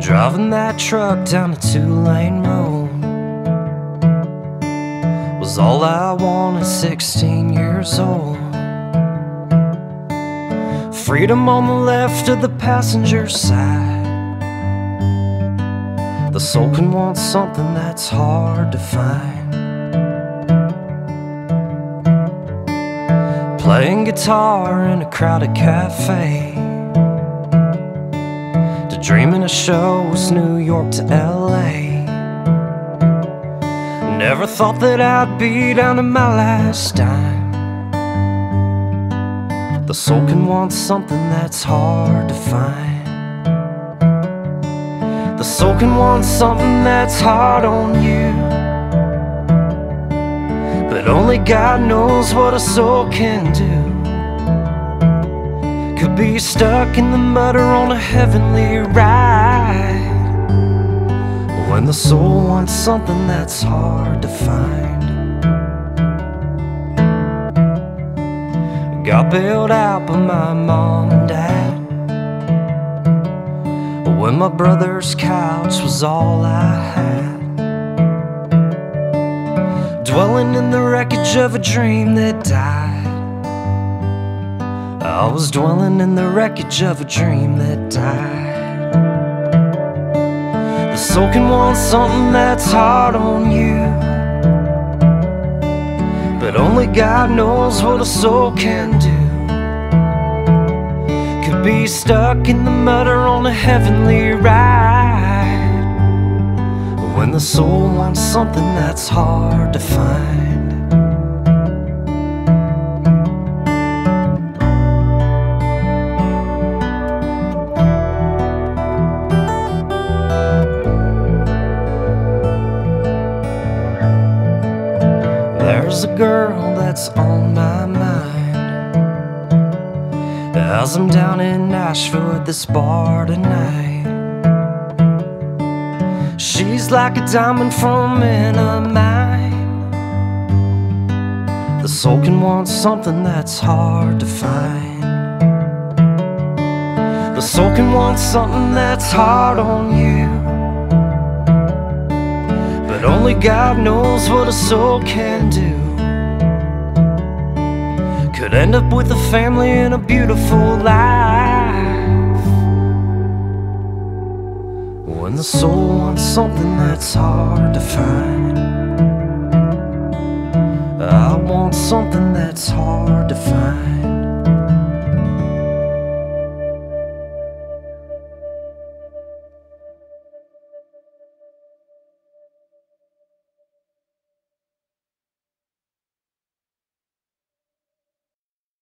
Driving that truck down a two-lane road was all I wanted, 16 years old. Freedom on the left of the passenger side. The soul can want something that's hard to find. Playing guitar in a crowded cafe, to dreaming of shows New York to LA. Never thought that I'd be down to my last dime. The soul can want something that's hard to find. The soul can want something that's hard on you, but only God knows what a soul can do. Could be stuck in the mud or on a heavenly ride, when the soul wants something that's hard to find. Got bailed out by my mom and dad when my brother's couch was all I had. Dwelling in the wreckage of a dream that died. I was dwelling in the wreckage of a dream that died. The soul can want something that's hard on you, but only God knows what a soul can do. Could be stuck in the mud or on a heavenly ride, when the soul wants something that's hard to find. There's a girl that's on my mind as I'm down in Nashville at this bar tonight. She's like a diamond from in a mine. The soul can want something that's hard to find. The soul can want something that's hard on you, but only God knows what a soul can do. Could end up with a family and a beautiful life, when the soul wants something that's hard to find. I want something that's hard to find.